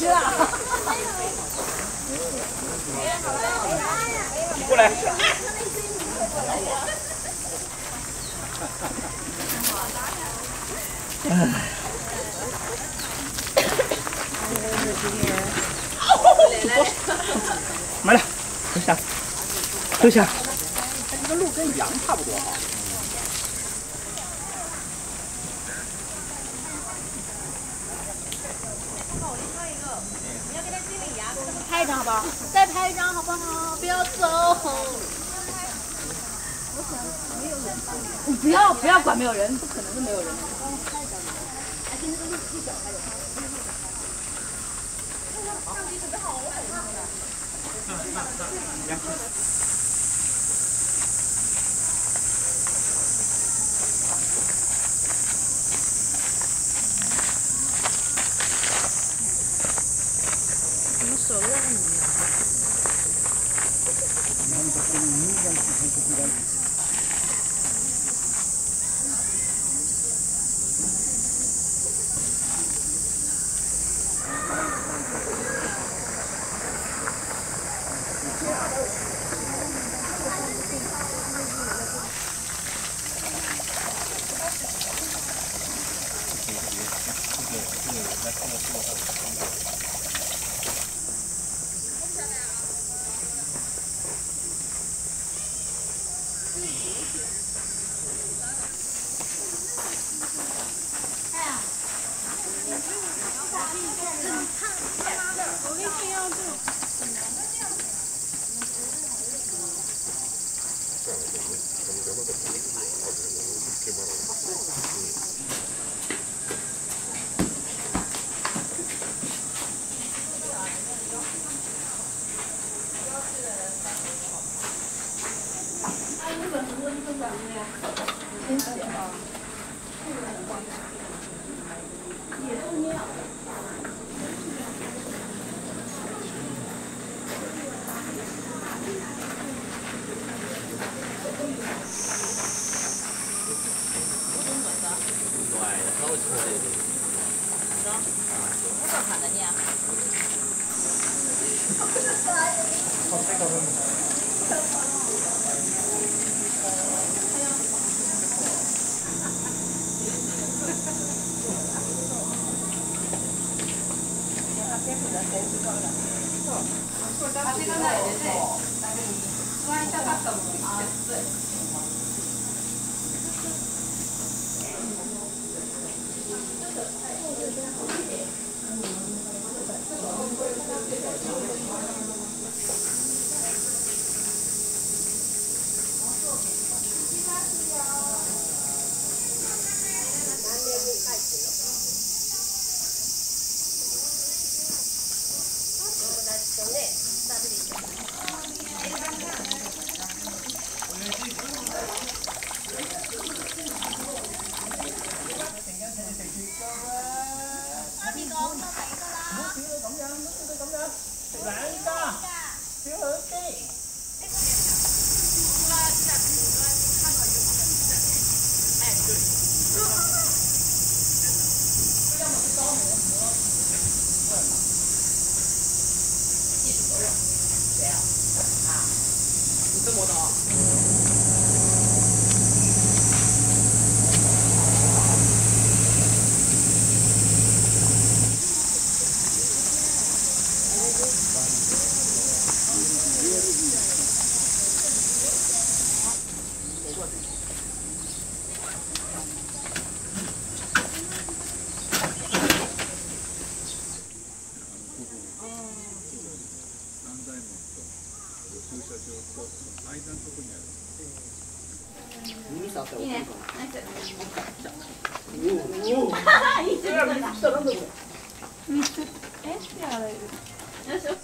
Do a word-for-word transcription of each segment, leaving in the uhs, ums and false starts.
去了。 过来。哎。买了，蹲下，蹲下。它这个路跟羊差不多啊。 拍一张好不好？再拍一张好不好？不要走。你不要不要管没有人，不可能是没有人。帮我拍一张。哎，跟那个绿绿角拍的。相机准备好了，我害怕了。手都在里面。先写啊。也是那样。 稍微粗一点。是吧？我这看着你啊。好，这个问题。 いいね。ナイス。 おお。 はは、いいじゃん。三つ。え、手洗える。よいしょ。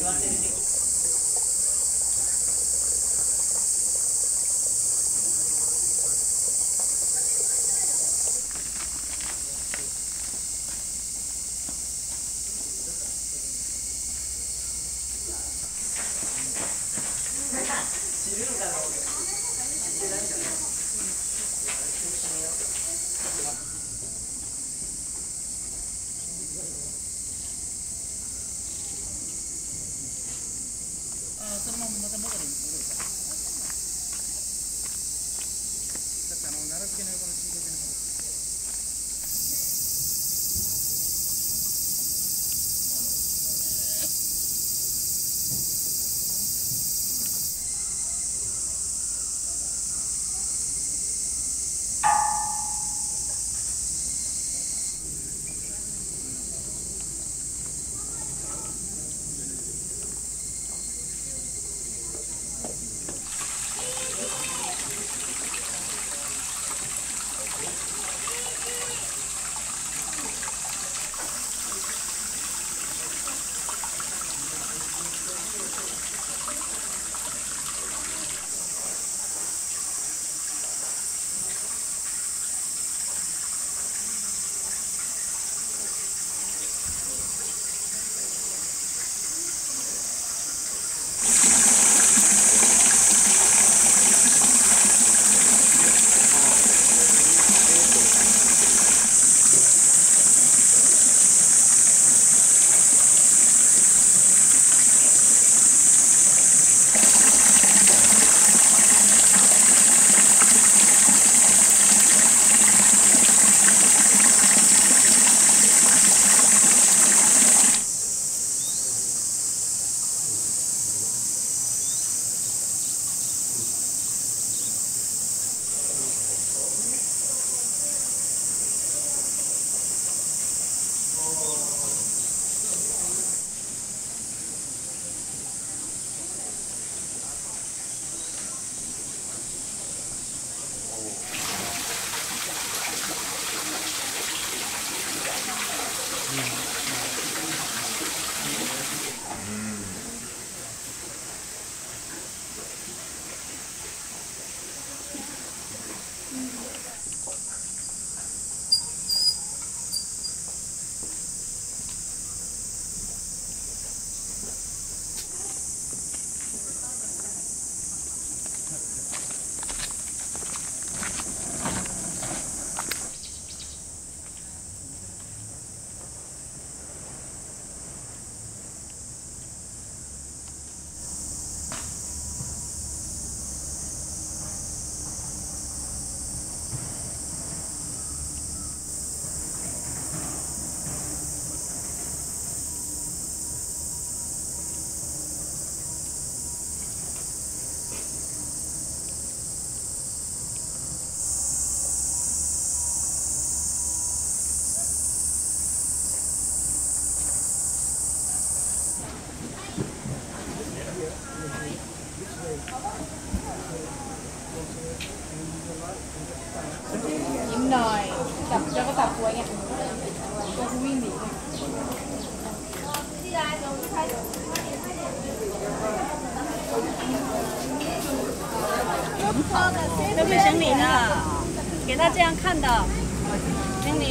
そのまままた元に戻るから。だってあの奈良漬けの横の新鮮な方。 ยิ้มหน่อยจับแล้วก็จับตัวเงี้ยตัวกูวิ่งหนี对不起，行李呢？给他这样看的，行李。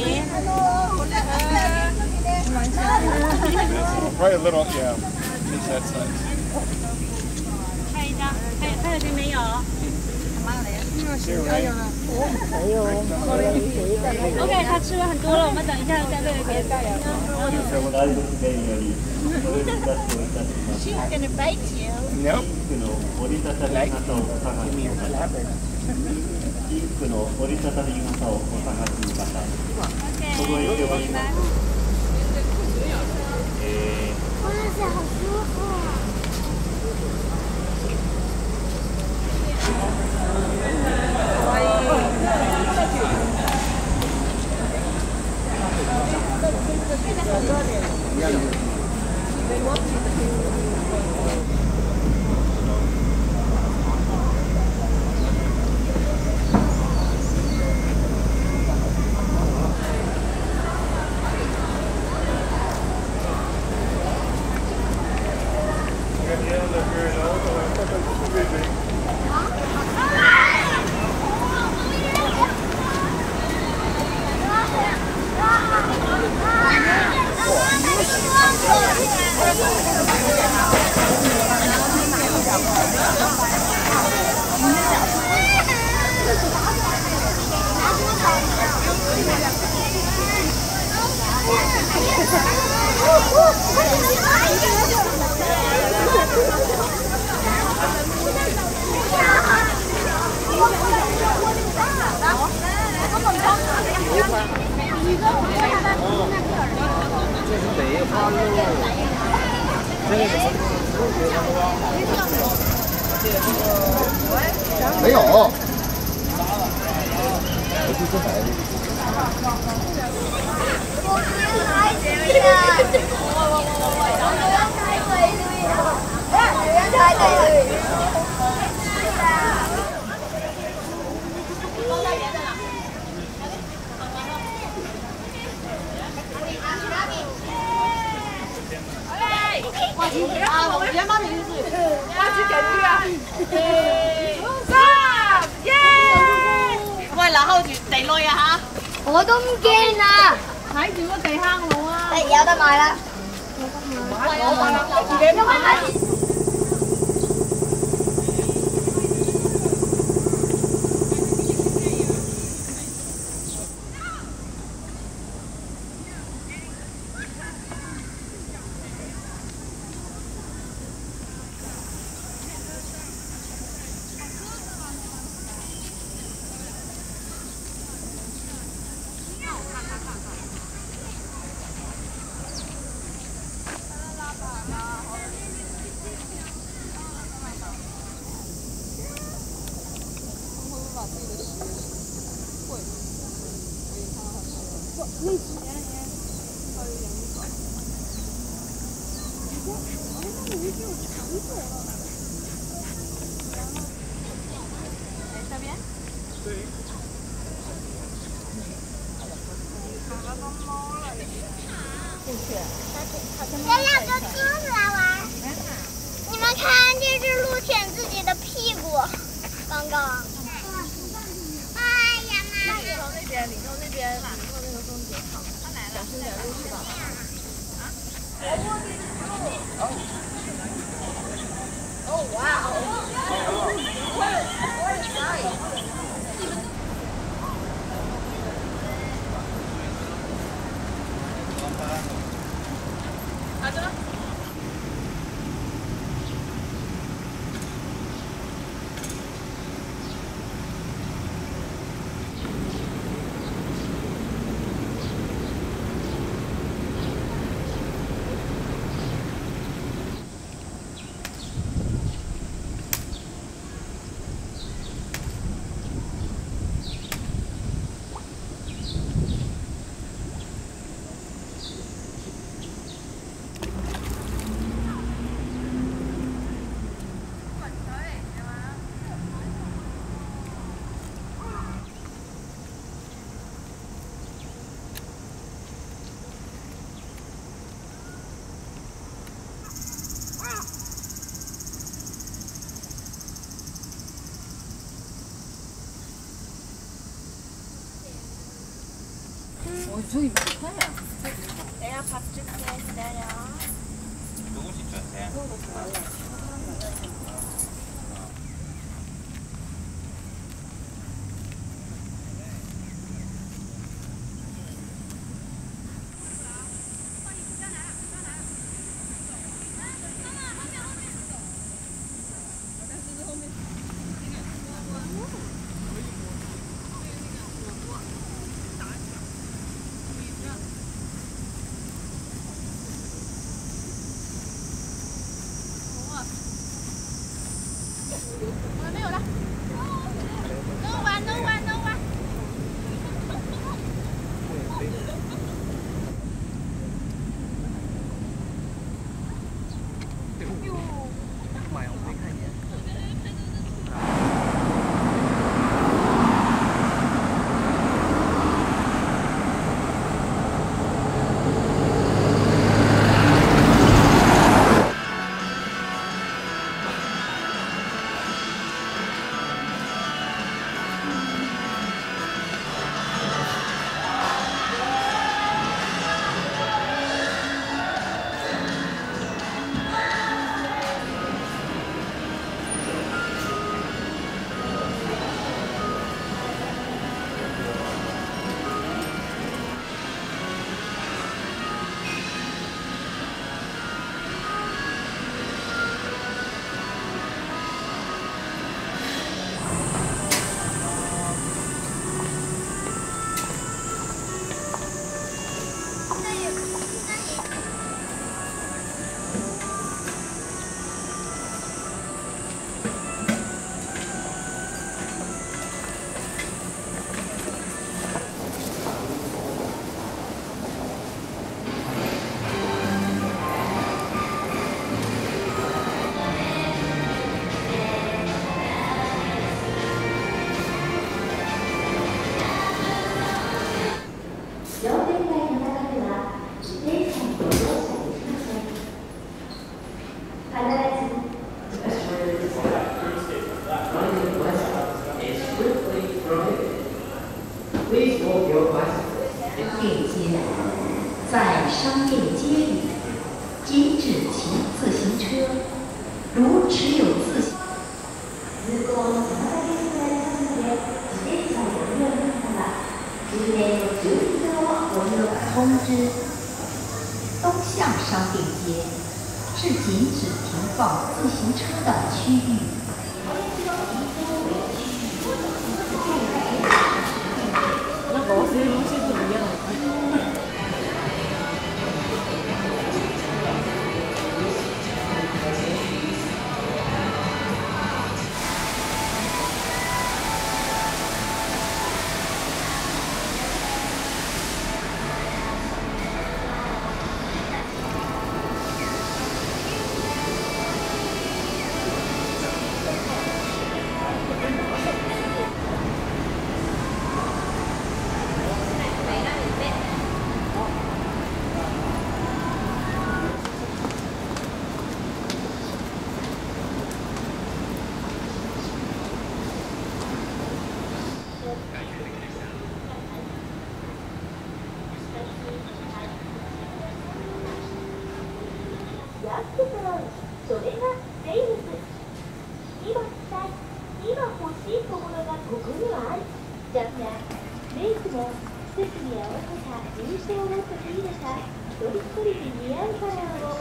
Probably a little, yeah. Just that size. 看一张，还有还有这没有？ OK， 他吃了很多了，我们等一下再热一点。She's gonna bite you. Nope. ピンクの折りたたみ傘をお探しください。届いております。えー、これ好舒服。 没有。 啊，我先帮你试试，我去给你啊。三，耶！喂，嗱 hold 住地累啊吓！ 我都唔驚啊！ 睇住個地坑路啊！ 誒有得買啦！ 我自己買。 这两个鸽子来玩，你们看这只鹿舔自己的屁股，刚刚。哎呀妈！领头那边，领头那边，领头那个终结场，小心点，路是吧？啊？哦哇哦！好的。 어, 저기 못해. 내가 밥 줄게 기다려. 조금씩 주세요. 对接，是禁止停放自行车的区域。 那搞这些东西不一样。 それがセールス。今したい、今欲しい小物がここにはある。じゃあメイクも季節に合わせた印象を取り入れた一人一人に似合うカラーを